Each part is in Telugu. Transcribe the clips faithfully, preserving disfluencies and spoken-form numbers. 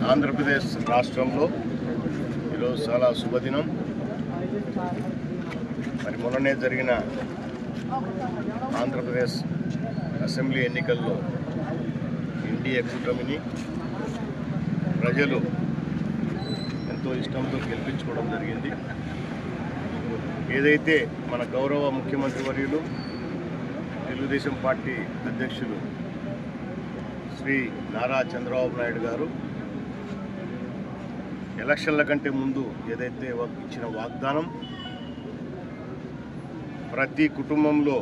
ఆంధ్రప్రదేశ్ రాష్ట్రంలో ఈరోజు చాలా శుభదినం. మరి మొన్ననే జరిగిన ఆంధ్రప్రదేశ్ అసెంబ్లీ ఎన్నికల్లో ఎన్డీఏ కూటమిని ప్రజలు ఎంతో ఇష్టంతో గెలిపించుకోవడం జరిగింది. ఏదైతే మన గౌరవ ముఖ్యమంత్రి వర్యులు తెలుగుదేశం పార్టీ అధ్యక్షులు శ్రీ నారా చంద్రబాబు నాయుడు గారు ఎలక్షన్ల కంటే ముందు ఏదైతే ఇచ్చిన వాగ్దానం, ప్రతి కుటుంబంలో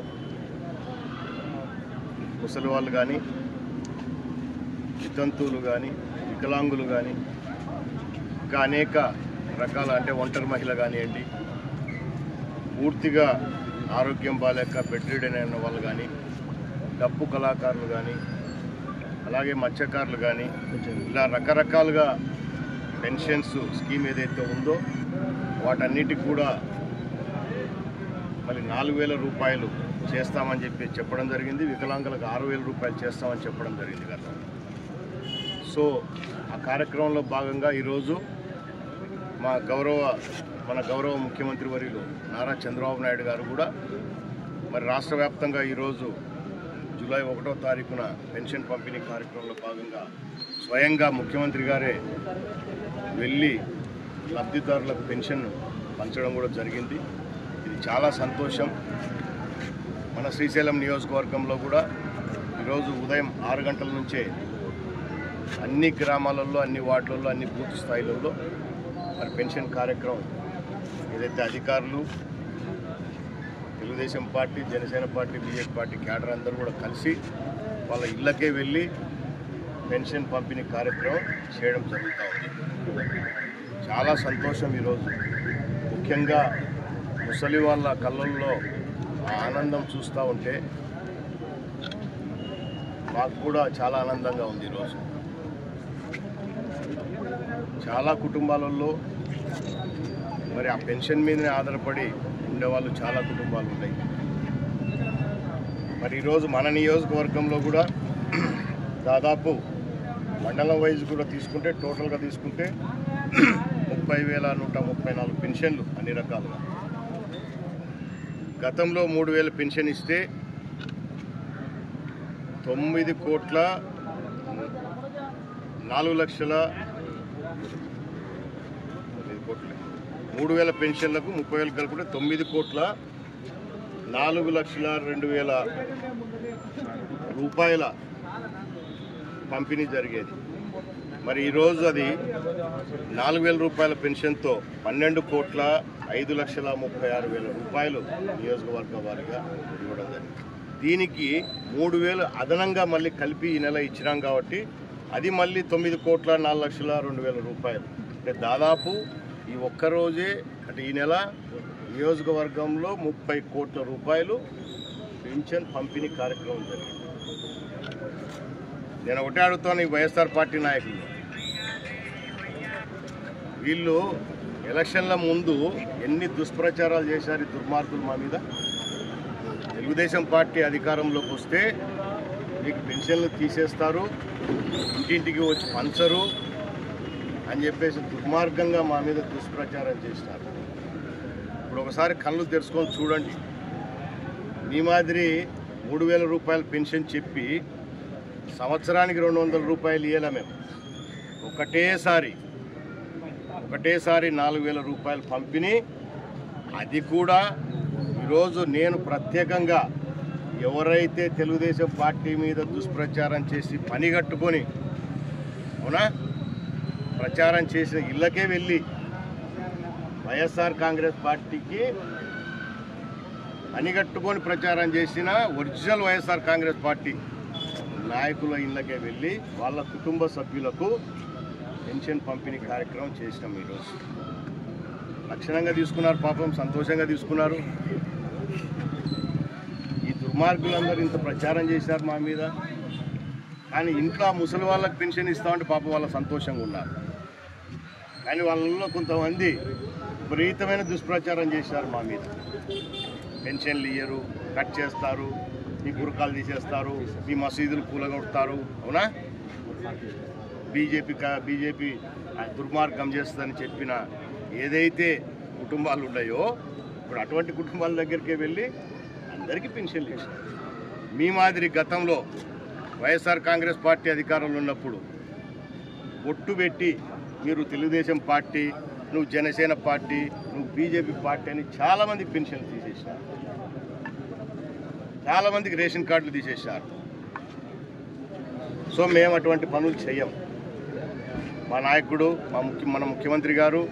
ముసలి వాళ్ళు కానీ, వితంతువులు కానీ, వికలాంగులు కానీ, ఇంకా అనేక రకాల అంటే ఒంటరి మహిళ కానివ్వండి, పూర్తిగా ఆరోగ్యం బాలేక బెడ్ రిడెన్ అయిన వాళ్ళు కానీ, డప్పు కళాకారులు కానీ, అలాగే మత్స్యకారులు కానీ, ఇలా రకరకాలుగా పెన్షన్స్ స్కీమ్ ఏదైతే ఉందో వాటన్నిటికి కూడా మళ్ళీ నాలుగు వేల రూపాయలు చేస్తామని చెప్పి చెప్పడం జరిగింది. వికలాంగులకు ఆరు వేల రూపాయలు చేస్తామని చెప్పడం జరిగింది కదా. సో ఆ కార్యక్రమంలో భాగంగా ఈరోజు మా గౌరవ మన గౌరవ ముఖ్యమంత్రి వర్యులు నారా చంద్రబాబు నాయుడు గారు కూడా మరి రాష్ట్ర వ్యాప్తంగా ఈరోజు జూలై ఒకటో తారీఖున పెన్షన్ పంపిణీ కార్యక్రమంలో భాగంగా స్వయంగా ముఖ్యమంత్రి గారే వెళ్ళి లబ్ధిదారులకు పెన్షన్ పంచడం కూడా జరిగింది. ఇది చాలా సంతోషం. మన శ్రీశైలం నియోజకవర్గంలో కూడా ఈరోజు ఉదయం ఆరు గంటల నుంచే అన్ని గ్రామాలలో, అన్ని వార్డులలో, అన్ని బూత్ స్థాయిలలో మరి పెన్షన్ కార్యక్రమం ఏదైతే అధికారులు, Telugu Desam party, Janasena party, BJP party cadre అందరూ కూడా కలిసి వాళ్ళ ఇళ్ళకే వెళ్ళి పెన్షన్ పంపిణీ కార్యక్రమం చేయడం జరుగుతూ ఉంది. చాలా సంతోషం. ఈరోజు ముఖ్యంగా ముసలి వాళ్ళ కళ్ళల్లో ఆ ఆనందం చూస్తూ ఉంటే మాకు కూడా చాలా ఆనందంగా ఉంది. ఈరోజు చాలా కుటుంబాలలో మరి ఆ పెన్షన్ మీదనే ఆధారపడి ఉండేవాళ్ళు చాలా కుటుంబాలు ఉన్నాయి. మరి ఈరోజు మన నియోజకవర్గంలో కూడా దాదాపు మండలం వైజ్ కూడా తీసుకుంటే టోటల్గా తీసుకుంటే ముప్పై వేల నూట ముప్పై నాలుగు పెన్షన్లు అన్ని రకాలుగా. గతంలో మూడు వేల పెన్షన్ ఇస్తే తొమ్మిది కోట్ల నాలుగు లక్షల మూడు వేల పెన్షన్లకు ముప్పై వేలు కలుపుకుంటే తొమ్మిది కోట్ల నాలుగు లక్షల రెండు వేల రూపాయల పంపిణీ జరిగేది. మరి ఈరోజు అది నాలుగు వేల రూపాయల పెన్షన్తో పన్నెండు కోట్ల ఐదు లక్షల ముప్పై ఆరు వేల రూపాయలు నియోజకవర్గ వారిగా ఇవ్వడం జరిగింది. దీనికి మూడు వేలు అదనంగా మళ్ళీ కలిపి ఈ నెల ఇచ్చినాం కాబట్టి అది మళ్ళీ తొమ్మిది కోట్ల నాలుగు లక్షల రెండు వేల రూపాయలు. అంటే దాదాపు ఈ ఒక్కరోజే అంటే ఈ నెల నియోజకవర్గంలో ముప్పై కోట్ల రూపాయలు పెన్షన్ పంపిణీ కార్యక్రమం జరిగింది. నేను ఒకటే అడుగుతాను ఈ వైఎస్ఆర్ పార్టీ నాయకులు, వీళ్ళు ఎలక్షన్ల ముందు ఎన్ని దుష్ప్రచారాలు చేశారు ఈ దుర్మార్గులు మా మీద. తెలుగుదేశం పార్టీ అధికారంలోకి వస్తే మీకు పెన్షన్లు తీసేస్తారు, ఇంటింటికి వచ్చి పంచరు అని చెప్పేసి దుర్మార్గంగా మా మీద దుష్ప్రచారం చేసినారు. ఇప్పుడు ఒకసారి కళ్ళు తెరుచుకొని చూడండి. మీ మాదిరి మూడు వేల రూపాయల పెన్షన్ చెప్పి సంవత్సరానికి రెండు వందల రూపాయలు ఇవ్వాల మేము. ఒకటేసారి ఒకటేసారి నాలుగు వేల రూపాయలు పంపిణీ. అది కూడా ఈరోజు నేను ప్రత్యేకంగా ఎవరైతే తెలుగుదేశం పార్టీ మీద దుష్ప్రచారం చేసి పని కట్టుకొని అవునా ప్రచారం చేసిన ఇళ్ళకే వెళ్ళి వైఎస్ఆర్ కాంగ్రెస్ పార్టీకి పనిగట్టుకొని ప్రచారం చేసిన ఒరిజినల్ వైఎస్ఆర్ కాంగ్రెస్ పార్టీ నాయకుల ఇళ్ళకే వెళ్ళి వాళ్ళ కుటుంబ సభ్యులకు పెన్షన్ పంపిణీ కార్యక్రమం చేసినాం. ఈరోజు లక్షణంగా తీసుకున్నారు, పాపం సంతోషంగా తీసుకున్నారు. ఈ దుర్మార్గులందరూ ఇంత ప్రచారం చేశారు మా మీద, కానీ ఇంట్లో ముసలి వాళ్ళకి పెన్షన్ ఇస్తామంటే పాపం వాళ్ళ సంతోషంగా ఉన్నారు. కానీ వాళ్ళలో కొంతమంది విపరీతమైన దుష్ప్రచారం చేశారు మా మీద. పెన్షన్లు ఇయ్యరు, కట్ చేస్తారు, మీ గురకాలు తీసేస్తారు, మీ మసీదులు కూలగొడతారు, అవునా? బీజేపీ బీజేపీ దుర్మార్గం చేస్తుందని చెప్పిన ఏదైతే కుటుంబాలు ఉన్నాయో ఇప్పుడు అటువంటి కుటుంబాల దగ్గరికి వెళ్ళి అందరికీ పెన్షన్లు ఇచ్చారు. మీ మాదిరి గతంలో వైఎస్ఆర్ కాంగ్రెస్ పార్టీ అధికారంలో ఉన్నప్పుడు ఒట్టు పెట్టి మీరు తెలుగుదేశం పార్టీ, నువ్వు జనసేన పార్టీ, నువ్వు బీజేపీ పార్టీ అని చాలామందికి పెన్షన్లు తీసేసినారు, చాలామందికి రేషన్ కార్డులు తీసేశారు. సో మేము అటువంటి పనులు చెయ్యం. మా నాయకుడు మా ముఖ్య మన ముఖ్యమంత్రి గారు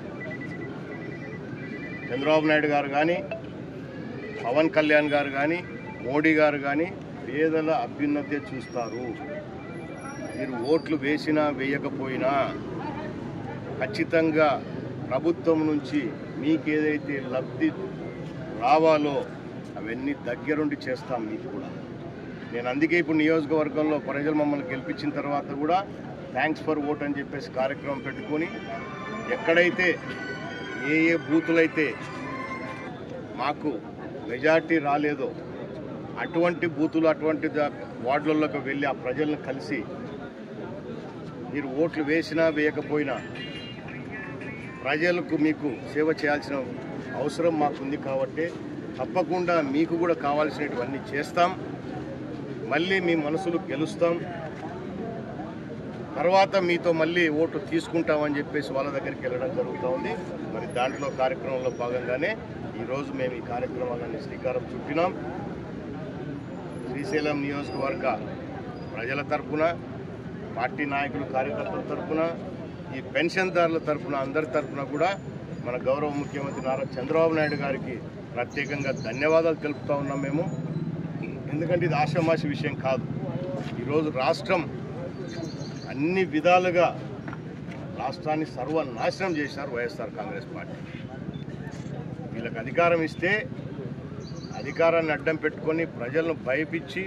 చంద్రబాబు నాయుడు గారు కానీ, పవన్ కళ్యాణ్ గారు కానీ, మోడీ గారు కానీ పేదల అభ్యున్నతే చూస్తారు. మీరు ఓట్లు వేసినా వేయకపోయినా ఖచ్చితంగా ప్రభుత్వం నుంచి మీకేదైతే లబ్ధి రావాలో అవన్నీ దగ్గరుండి చేస్తాం మీకు కూడా. నేను అందుకే ఇప్పుడు నియోజకవర్గంలో ప్రజలు మమ్మల్ని గెలిపించిన తర్వాత కూడా థ్యాంక్స్ ఫర్ ఓట్ అని చెప్పేసి కార్యక్రమం పెట్టుకొని ఎక్కడైతే ఏ ఏ బూతులైతే మాకు మెజార్టీ రాలేదో అటువంటి బూతులు అటువంటి వార్డులలోకి వెళ్ళి ఆ ప్రజలను కలిసి మీరు ఓట్లు వేసినా వేయకపోయినా ప్రజలకు మీకు సేవ చేయాల్సిన అవసరం మాకుంది కాబట్టి తప్పకుండా మీకు కూడా కావాల్సినటువన్నీ చేస్తాం. మళ్ళీ మీ మనసులు గెలుస్తాం. తర్వాత మీతో మళ్ళీ ఓటు తీసుకుంటామని చెప్పేసి వాళ్ళ దగ్గరికి వెళ్ళడం జరుగుతూ ఉంది. మరి దాంట్లో కార్యక్రమంలో భాగంగానే ఈరోజు మేము ఈ కార్యక్రమాలన్నీ శ్రీకారం చుట్టినాం. శ్రీశైలం నియోజకవర్గ ప్రజల తరఫున, పార్టీ నాయకులు కార్యకర్తల తరఫున, ఈ పెన్షన్దారుల తరఫున, అందరి తరఫున కూడా మన గౌరవ ముఖ్యమంత్రి నారా చంద్రబాబు నాయుడు గారికి ప్రత్యేకంగా ధన్యవాదాలు తెలుపుతూ ఉన్నాం మేము. ఎందుకంటే ఇది ఆషామాషి విషయం కాదు. ఈరోజు రాష్ట్రం అన్ని విధాలుగా రాష్ట్రాన్ని సర్వనాశనం చేశారు వైఎస్ఆర్ కాంగ్రెస్ పార్టీ. వీళ్ళకి అధికారం ఇస్తే అధికారాన్ని అడ్డం పెట్టుకొని ప్రజలను భయపించి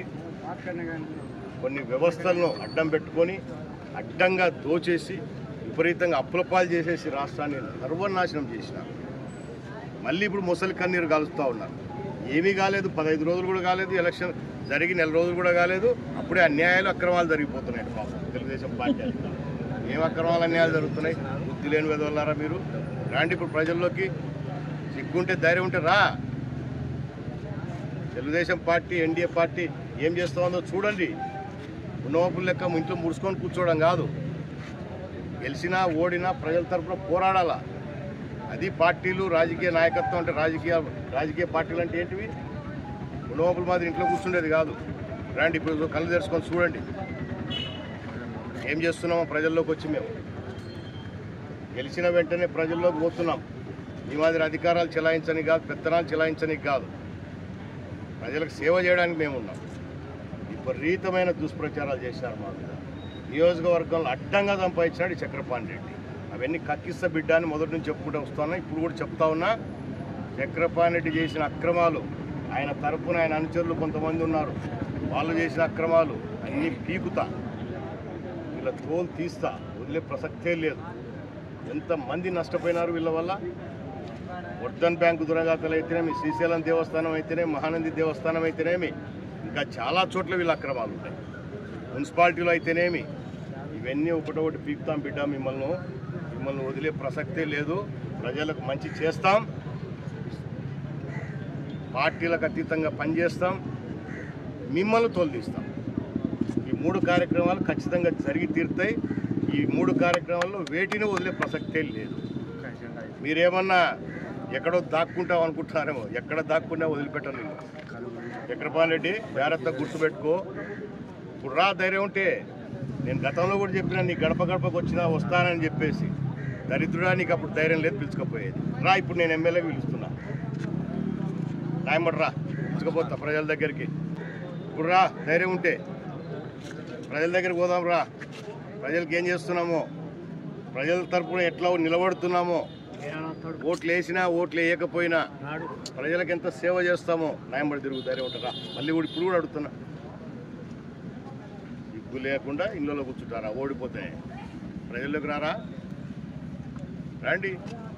కొన్ని వ్యవస్థలను అడ్డం పెట్టుకొని అడ్డంగా దోచేసి విపరీతంగా అప్పులపాలు చేసేసి రాష్ట్రాన్ని సర్వనాశనం చేసినారు. మళ్ళీ ఇప్పుడు ముసలి కన్నీరు కాలుస్తూ ఉన్నారు. ఏమీ కాలేదు, పదహైదు రోజులు కూడా కాలేదు, ఎలక్షన్ జరిగి నెల రోజులు కూడా కాలేదు, అప్పుడే అన్యాయాలు అక్రమాలు జరిగిపోతున్నాయి. పాపం తెలుగుదేశం పార్టీ అధికారులు ఏం అక్రమాలు అన్యాయాలు జరుగుతున్నాయి? బుద్ధి లేని వెదవల్లారా మీరు? రాండి ఇప్పుడు ప్రజల్లోకి. సిగ్గుంటే ధైర్యం ఉంటే రా. తెలుగుదేశం పార్టీ ఎన్డీఏ పార్టీ ఏం చేస్తూ ఉందో చూడండి. ఉన్నోపుల లెక్క ఇంట్లో ముడుచుకొని కూర్చోవడం కాదు. గెలిచినా ఓడినా ప్రజల తరఫున పోరాడాలా. అది పార్టీలు రాజకీయ నాయకత్వం అంటే. రాజకీయ రాజకీయ పార్టీలు అంటే ఏంటివి? ఉన్నోపుల మాదిరి ఇంట్లో కూర్చుండేది కాదు. రండి ఇప్పుడు కళ్ళు తెరుచుకొని చూడండి ఏం చేస్తున్నామో ప్రజల్లోకి వచ్చి. మేము గెలిచిన వెంటనే ప్రజల్లోకి పోతున్నాం. ఈ మాదిరి అధికారాలు చెలాయించని కాదు, పెత్తనాలు చెలాయించనికి కాదు, ప్రజలకు సేవ చేయడానికి మేము ఉన్నాం. విపరీతమైన దుష్ప్రచారాలు చేశారు మా మీద. నియోజకవర్గంలో అడ్డంగా సంపాదించినాడు చక్రపాణి రెడ్డి. అవన్నీ కక్కిస్త బిడ్డ అని మొదటి నుంచి చెప్పుకుంటూ వస్తున్నా, ఇప్పుడు కూడా చెప్తా ఉన్నా. చక్రపాణి రెడ్డి చేసిన అక్రమాలు, ఆయన తరపున ఆయన అనుచరులు కొంతమంది ఉన్నారు, వాళ్ళు చేసిన అక్రమాలు అన్నీ పీకుతా, వీళ్ళ తోలు తీస్తా, వదిలే ప్రసక్తే లేదు. ఎంతమంది నష్టపోయినారు వీళ్ళ వల్ల. వర్ధన్ బ్యాంకు దురగాతలు అయితేనేమి, శ్రీశైలం దేవస్థానం అయితేనేమి, మహానంది దేవస్థానం అయితేనేమి, ఇంకా చాలా చోట్ల వీళ్ళ అక్రమాలు ఉంటాయి. మున్సిపాలిటీలో అయితేనేమి, ఇవన్నీ ఒకటొకటి పీకుతాం బిడ్డ. మిమ్మల్ని మిమ్మల్ని వదిలే ప్రసక్తే లేదు. ప్రజలకు మంచి చేస్తాం, పార్టీలకు అతీతంగా పనిచేస్తాం, మిమ్మల్ని తోలుదీస్తాం. ఈ మూడు కార్యక్రమాలు ఖచ్చితంగా జరిగి తీరుతాయి. ఈ మూడు కార్యక్రమాల్లో వేటిని వదిలే ప్రసక్తే లేదు. మీరేమన్నా ఎక్కడో దాక్కుంటాం అనుకుంటున్నారేమో, ఎక్కడ దాక్కున్నా వదిలిపెట్టను నేను. చక్రపాణి రెడ్డి జాగ్రత్తగా గుర్తుపెట్టుకో. ఇప్పుడు రా, ధైర్యం ఉంటే. నేను గతంలో కూడా చెప్పినా, నీ గడప గడపకు వచ్చినా వస్తానని చెప్పేసి. దరిద్రుడా, నీకు అప్పుడు ధైర్యం లేదు, పిలుచుకపోయేది. రా, ఇప్పుడు నేను ఎమ్మెల్యేకి పిలుస్తున్నా. రాయమడ్రా, పిలుచుకపోతా ప్రజల దగ్గరికి. ఇప్పుడు రా, ధైర్యం ఉంటే ప్రజల దగ్గరికి పోదాం. రా, ప్రజలకు ఏం చేస్తున్నామో, ప్రజల తరపున ఎట్లా నిలబడుతున్నామో, ఓట్లు వేసినా ఓట్లు వేయకపోయినా ప్రజలకు ఎంత సేవ చేస్తామో న్యాయపడి తిరుగు ధైర్యం ఉంటారా. మళ్ళీ కూడా ఇప్పుడు కూడా అడుగుతున్నా, సిగ్గు లేకుండా ఇళ్ళలో కూర్చుంటారా? ఓడిపోతే ప్రజల్లోకి రారా? రండి.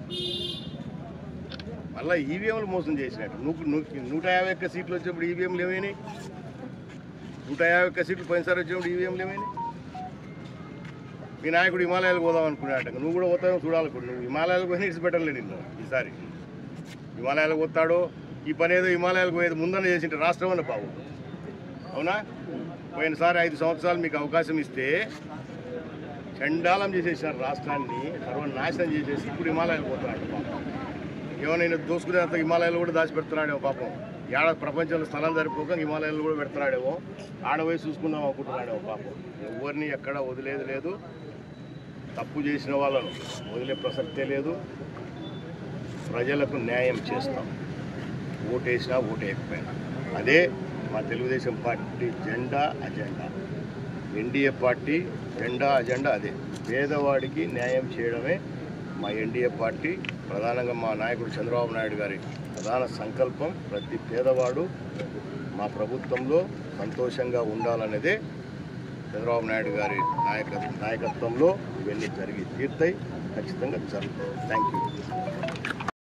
మళ్ళీ ఈవీఎంలు మోసం చేసినట్టు. నువ్వు నూట యాభై ఒక్క సీట్లు వచ్చినప్పుడు ఈవీఎంలు ఏమైనాయి? నూట యాభై ఒక్క సీట్లు పోయినసారి వచ్చినప్పుడు ఈవీఎంలు ఏమైనాయి? మీ నాయకుడు హిమాలయాలకు పోదాం అనుకున్నాట, నువ్వు కూడా పోతావు చూడాలనుకుంటు. నువ్వు హిమాలయాలకు పోయినా ఇడిచిపెట్టలేదు నిన్ను. ఈసారి హిమాలయాలకు పోతాడో ఈ పని ఏదో హిమాలయాలకు పోయేది ముందన్న చేసింటే రాష్ట్రం అన్న బాబు. అవునా? పోయినసారి ఐదు సంవత్సరాలు మీకు అవకాశం ఇస్తే చండాలం చేసేసారు రాష్ట్రాన్ని, సర్వనాశనం చేసేసి ఇప్పుడు హిమాలయాలకు పోతున్నాడు పాపం. ఏమైనా దోసుకునేంత హిమాలయాలు కూడా దాచిపెడుతున్నాడేమో పాపం. ఏడ ప్రపంచంలో స్థలం సరిపోక హిమాలయాలు కూడా పెడుతున్నాడేమో, ఆడపోయి చూసుకుందాం అనుకుంటున్నాడేమో పాపం. ఎవరిని ఎక్కడ వదిలేదు లేదు. తప్పు చేసిన వాళ్ళను వదిలే ప్రసక్తే లేదు. ప్రజలకు న్యాయం చేస్తాం, ఓటేసినా ఓటేయకపోయినా. అదే మా తెలుగుదేశం పార్టీ జెండా అజెండా. ఎన్డీఏ పార్టీ జెండా అజెండా అదే. పేదవాడికి న్యాయం చేయడమే మా ఎన్డీఏ పార్టీ, ప్రధానంగా మా నాయకుడు చంద్రబాబు నాయుడు గారి ప్రధాన సంకల్పం. ప్రతి పేదవాడు మా ప్రభుత్వంలో సంతోషంగా ఉండాలనేదే చంద్రబాబు నాయుడు గారి నాయక నాయకత్వంలో ఇవన్నీ జరిగి తీరుతాయి, ఖచ్చితంగా జరుగుతాయి. Thank you.